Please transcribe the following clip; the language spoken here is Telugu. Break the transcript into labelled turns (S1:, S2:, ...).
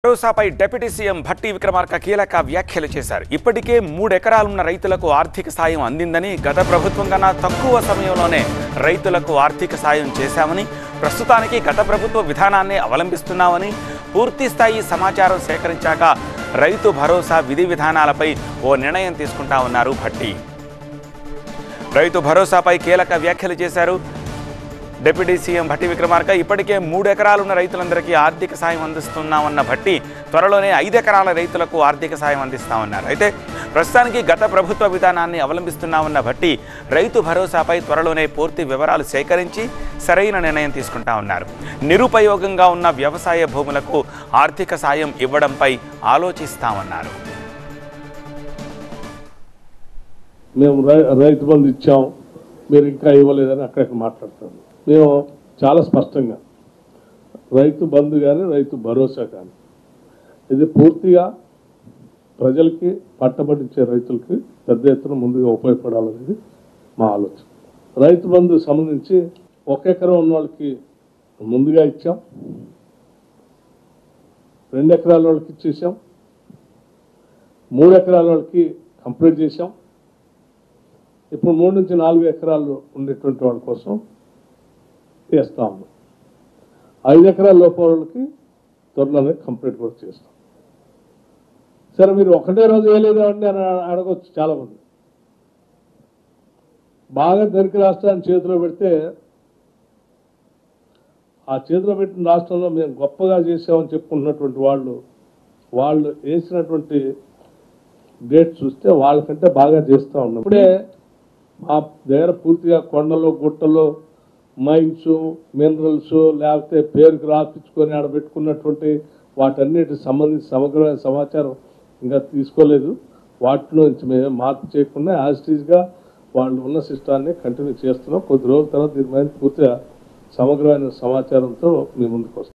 S1: భరోసాపై డిప్యూటీ సీఎం భట్టి విక్రమార్క కీలక వ్యాఖ్యలు చేశారు. ఇప్పటికే 3 ఎకరాలున్న రైతులకు ఆర్థిక సాయం అందిందని, గత ప్రభుత్వం కన్నా తక్కువ సమయంలోనే రైతులకు ఆర్థిక సాయం చేశామని, ప్రస్తుతానికి గత ప్రభుత్వ విధానాన్ని అవలంబిస్తున్నామని, పూర్తి స్థాయి సమాచారం సేకరించాక రైతు భరోసా విధి విధానాలపై ఓ నిర్ణయం తీసుకుంటామన్నారు భట్టి. రైతు భరోసాపై కీలక వ్యాఖ్యలు చేశారు డిప్యూటీ సీఎం భట్టి విక్రమార్క. ఇప్పటికే 3 ఎకరాలున్న రైతులందరికీ ఆర్థిక సాయం అందిస్తున్నామన్న భట్టి త్వరలోనే 5 ఎకరాల రైతులకు ఆర్థిక సాయం అందిస్తామన్నారు. అయితే ప్రస్తుతానికి గత ప్రభుత్వ విధానాన్ని అవలంబిస్తున్నామన్న భట్టి రైతు భరోసాపై త్వరలోనే పూర్తి వివరాలు సేకరించి సరైన నిర్ణయం తీసుకుంటామన్నారు. నిరుపయోగంగా ఉన్న వ్యవసాయ భూములకు ఆర్థిక సాయం ఇవ్వడంపై ఆలోచిస్తామన్నారు.
S2: మేము రైతు బంధు ఇచ్చాం, మీరు ఇంకా ఇవ్వలేదని అక్కడికి మాట్లాడతాము. మేము చాలా స్పష్టంగా రైతు బంధు కానీ రైతు భరోసా కానీ ఇది పూర్తిగా ప్రజలకి పట్టబడించే రైతులకి పెద్ద ఎత్తున ముందుగా ఉపయోగపడాలనేది మా ఆలోచన. రైతు బంధు సంబంధించి 1 ఎకరం ఉన్న వాళ్ళకి ముందుగా ఇచ్చాం, 2 ఎకరాల వాళ్ళకి ఇచ్చేసాం, 3 ఎకరాల వాళ్ళకి కంప్లీట్ చేసాం. ఇప్పుడు 3 నుంచి 4 ఎకరాలు ఉండేటువంటి వాళ్ళ కోసం చేస్తా ఉన్నాం. 5 ఎకరాల లోపల వాళ్ళకి త్వరలోనే కంప్లీట్ కూడా చేస్తాం. సరే, మీరు ఒకటే రోజు వేయలేదా అండి అని అడగవచ్చు చాలామంది. బాగా ధనిక రాష్ట్రాన్ని చేతిలో పెడితే ఆ చేతిలో పెట్టిన రాష్ట్రంలో మేము గొప్పగా చేసామని చెప్పుకుంటున్నటువంటి వాళ్ళు వేసినటువంటి డేట్ చూస్తే వాళ్ళకంటే బాగా చేస్తూ ఉన్నాం. ఇప్పుడే మా దగ్గర పూర్తిగా కొండలు గుట్టలు మైన్స్ మినరల్స్ లేకపోతే పేరుకు రాపించుకొని ఆడబెట్టుకున్నటువంటి వాటన్నిటికి సంబంధించి సమగ్రమైన సమాచారం ఇంకా తీసుకోలేదు. వాటిలో నుంచి మేము మార్పు చేయకుండా యాజిటీస్గా వాళ్ళు ఉన్న సిస్టాన్ని కంటిన్యూ చేస్తున్నాం. కొద్ది రోజుల తర్వాత దీని మీద పూర్తిగా సమగ్రమైన సమాచారంతో మీ ముందుకు వస్తాం.